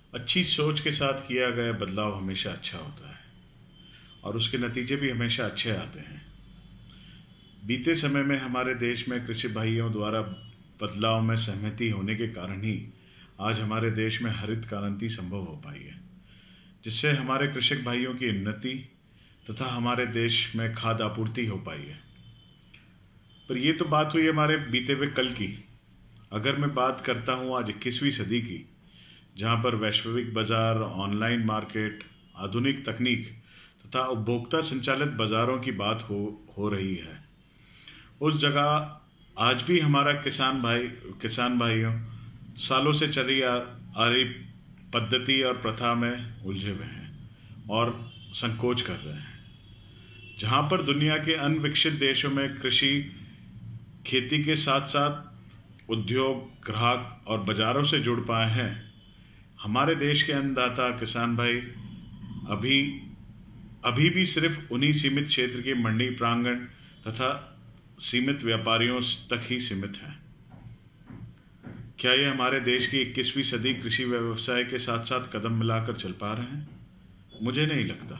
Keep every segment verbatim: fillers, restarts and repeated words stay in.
अच्छी सोच के साथ किया गया बदलाव हमेशा अच्छा होता है और उसके नतीजे भी हमेशा अच्छे आते हैं। बीते समय में हमारे देश में कृषि भाइयों द्वारा बदलाव में सहमति होने के कारण ही आज हमारे देश में हरित क्रांति संभव हो पाई है, जिससे हमारे कृषक भाइयों की उन्नति तथा हमारे देश में खाद्य आपूर्ति हो पाई है। पर ये तो बात हुई हमारे बीते हुए कल की। अगर मैं बात करता हूँ आज इक्कीसवीं सदी की, जहाँ पर वैश्विक बाजार, ऑनलाइन मार्केट, आधुनिक तकनीक तथा उपभोक्ता संचालित बाजारों की बात हो हो रही है, उस जगह आज भी हमारा किसान भाई किसान भाइयों सालों से चली आ, आ रही पद्धति और प्रथा में उलझे हुए हैं और संकोच कर रहे हैं। जहाँ पर दुनिया के अन्य विकसित देशों में कृषि खेती के साथ साथ उद्योग, ग्राहक और बाजारों से जुड़ पाए हैं, हमारे देश के अन्नदाता किसान भाई अभी अभी भी सिर्फ उन्हीं सीमित क्षेत्र के मंडी प्रांगण तथा सीमित व्यापारियों तक ही सीमित हैं। क्या ये हमारे देश की इक्कीसवीं सदी कृषि व्यवसाय के साथ साथ कदम मिलाकर चल पा रहे हैं? मुझे नहीं लगता।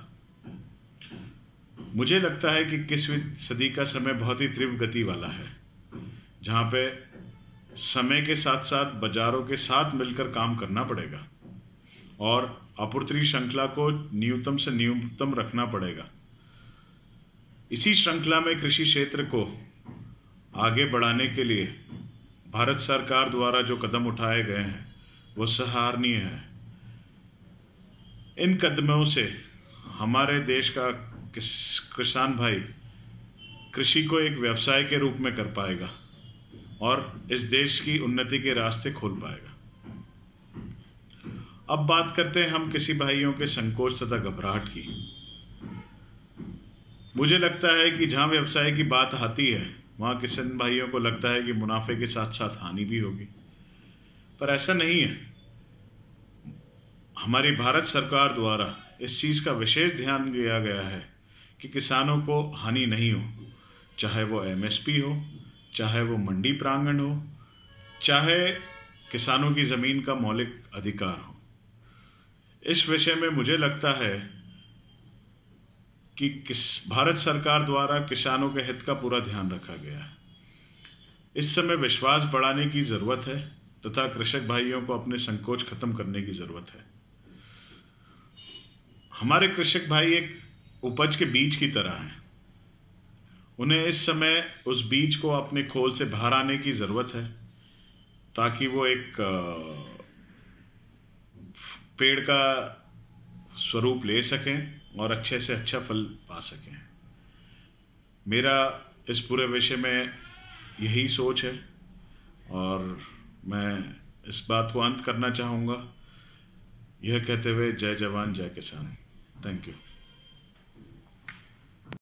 मुझे लगता है कि इक्कीसवीं सदी का समय बहुत ही तीव्र गति वाला है, जहाँ पे समय के साथ साथ बाजारों के साथ मिलकर काम करना पड़ेगा और आपूर्ति श्रृंखला को न्यूनतम से न्यूनतम रखना पड़ेगा। इसी श्रृंखला में कृषि क्षेत्र को आगे बढ़ाने के लिए भारत सरकार द्वारा जो कदम उठाए गए हैं वो सराहनीय है। इन कदमों से हमारे देश का किस, किसान भाई कृषि को एक व्यवसाय के रूप में कर पाएगा और इस देश की उन्नति के रास्ते खोल पाएगा। अब बात करते हैं हम किसी भाइयों के संकोच तथा घबराहट की। मुझे लगता है कि जहां व्यवसाय की बात आती है वहां किसान भाइयों को लगता है कि मुनाफे के साथ साथ हानि भी होगी, पर ऐसा नहीं है। हमारी भारत सरकार द्वारा इस चीज का विशेष ध्यान दिया गया है कि किसानों को हानि नहीं हो, चाहे वो एमएसपी हो, चाहे वो मंडी प्रांगण हो, चाहे किसानों की जमीन का मौलिक अधिकार हो। इस विषय में मुझे लगता है कि किस भारत सरकार द्वारा किसानों के हित का पूरा ध्यान रखा गया है। इस समय विश्वास बढ़ाने की जरूरत है तथा कृषक भाइयों को अपने संकोच खत्म करने की जरूरत है। हमारे कृषक भाई एक उपज के बीज की तरह हैं। उन्हें इस समय उस बीज को अपने खोल से बाहर आने की जरूरत है ताकि वो एक पेड़ का स्वरूप ले सकें और अच्छे से अच्छा फल पा सकें। मेरा इस पूरे विषय में यही सोच है और मैं इस बात को अंत करना चाहूँगा यह कहते हुए, जय जवान जय किसान। Thank you.